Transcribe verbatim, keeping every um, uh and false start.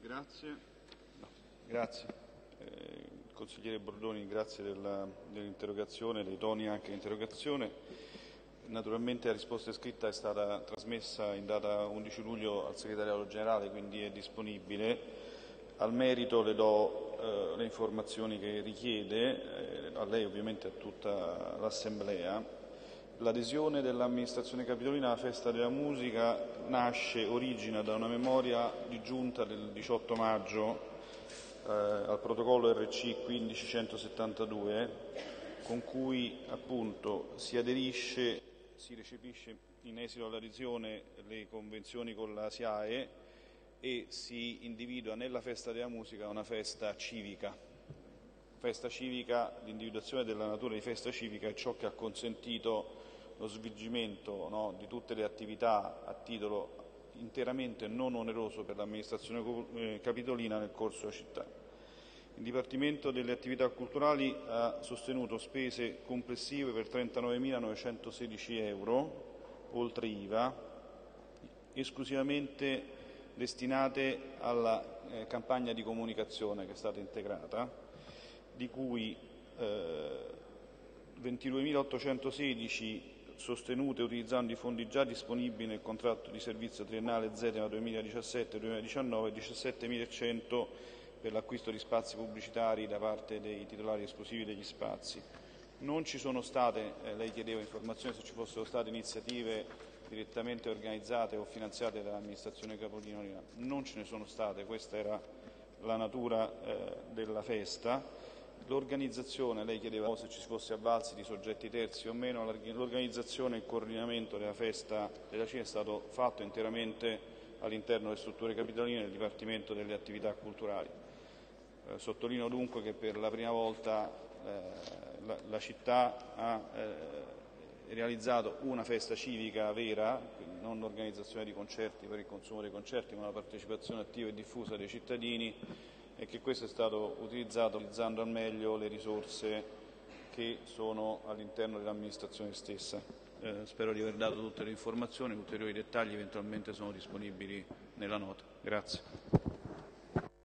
Grazie. No, grazie. Eh, il consigliere Bordoni, grazie dell'interrogazione, dell dei toni anche dell'interrogazione. Naturalmente la risposta scritta è stata trasmessa in data undici luglio al segretariato generale, quindi è disponibile. Al merito le do eh, le informazioni che richiede, eh, a lei ovviamente a tutta l'Assemblea. L'adesione dell'amministrazione capitolina alla Festa della Musica nasce, origina da una memoria di giunta del diciotto maggio eh, al protocollo R C quindicicentosettantadue, con cui appunto si aderisce, si recepisce in esito all'adesione le convenzioni con la SIAE e si individua nella Festa della Musica una festa civica. Festa civica, l'individuazione della natura di festa civica è ciò che ha consentito lo svolgimento no, di tutte le attività a titolo interamente non oneroso per l'amministrazione capitolina nel corso della città. Il Dipartimento delle attività culturali ha sostenuto spese complessive per trentanovemilanovecentosedici euro, oltre I V A, esclusivamente destinate alla eh, campagna di comunicazione che è stata integrata, di cui eh, ventiduemilaottocentosedici sostenute utilizzando i fondi già disponibili nel contratto di servizio triennale Z E M A duemiladiciassette duemiladiciannove e diciassettemilacento per l'acquisto di spazi pubblicitari da parte dei titolari esclusivi degli spazi. Non ci sono state, eh, lei chiedeva informazioni se ci fossero state iniziative direttamente organizzate o finanziate dall'amministrazione capitolina, non ce ne sono state, questa era la natura eh, della festa. L'organizzazione, lei chiedeva se ci si fosse avvalsi di soggetti terzi o meno, l'organizzazione e il coordinamento della festa della Cina è stato fatto interamente all'interno delle strutture capitoline del Dipartimento delle attività culturali. Eh, sottolineo dunque che per la prima volta eh, la, la città ha eh, realizzato una festa civica vera, quindi non l'organizzazione di concerti per il consumo dei concerti, ma la partecipazione attiva e diffusa dei cittadini, e che questo è stato utilizzato utilizzando al meglio le risorse che sono all'interno dell'amministrazione stessa. Eh, spero di aver dato tutte le informazioni, ulteriori dettagli eventualmente sono disponibili nella nota. Grazie.